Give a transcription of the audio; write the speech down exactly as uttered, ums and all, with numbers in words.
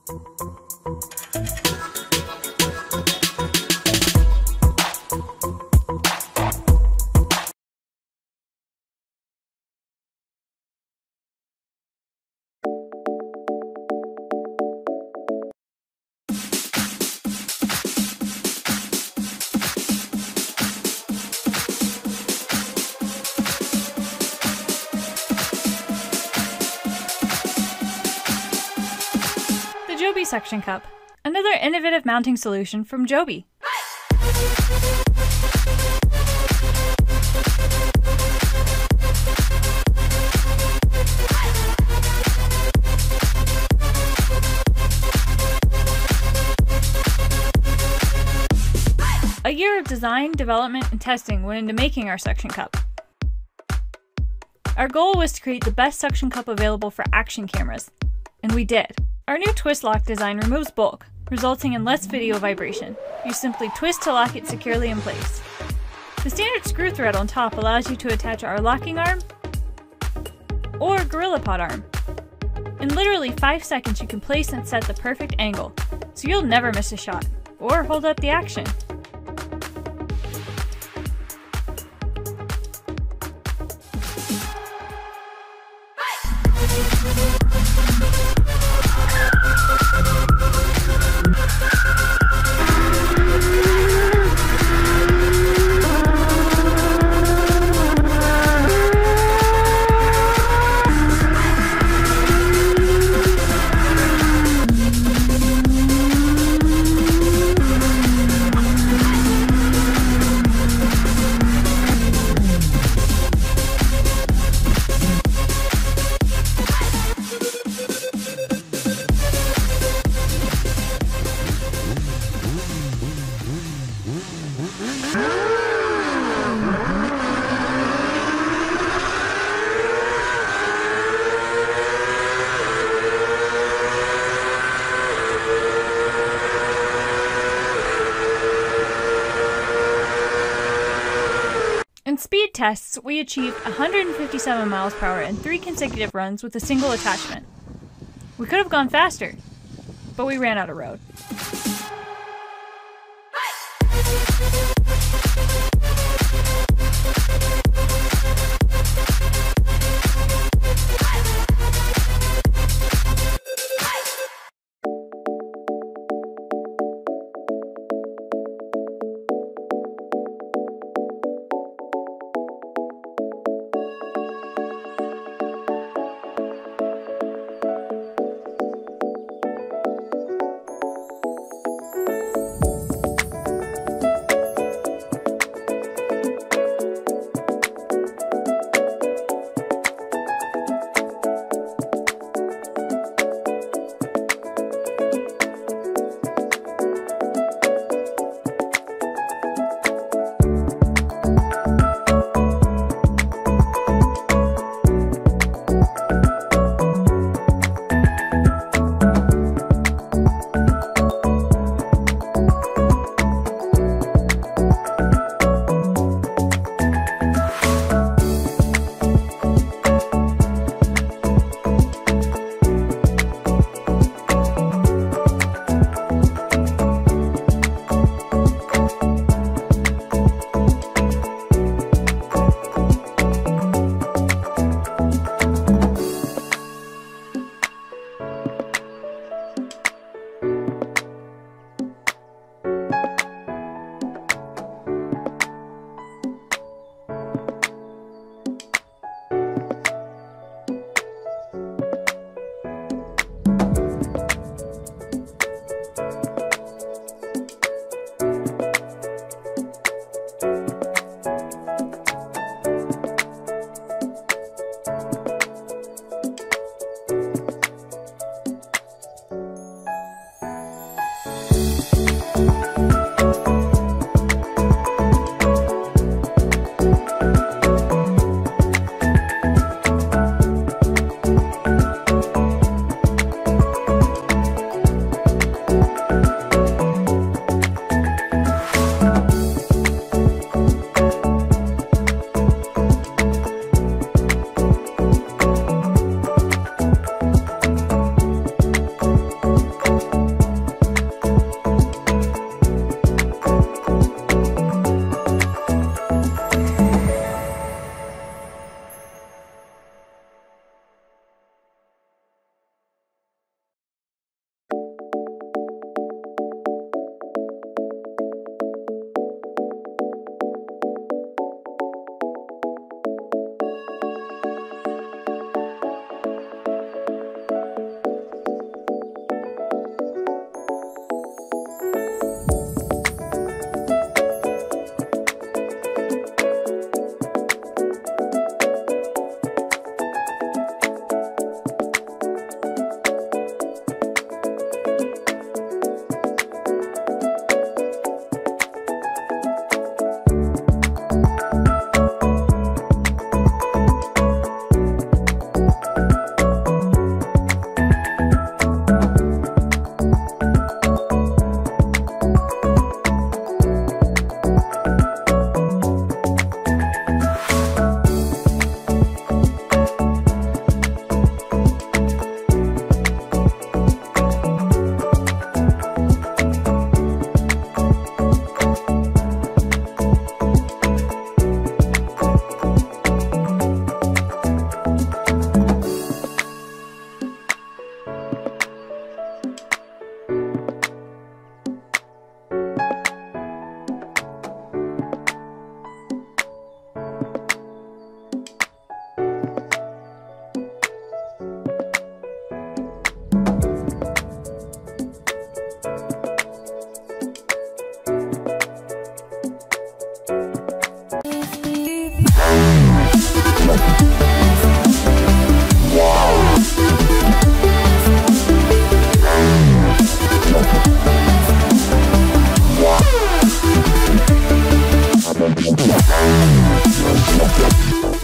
The Joby Suction Cup, another innovative mounting solution from Joby. A year of design, development, and testing went into making our suction cup. Our goal was to create the best suction cup available for action cameras, and we did. Our new twist lock design removes bulk, resulting in less video vibration. You simply twist to lock it securely in place. The standard screw thread on top allows you to attach our locking arm or GorillaPod arm. In literally five seconds you can place and set the perfect angle, so you'll never miss a shot, or hold up the action. In speed tests, we achieved one hundred fifty-seven miles per hour in three consecutive runs with a single attachment. We could have gone faster, but we ran out of road. We'll be right back.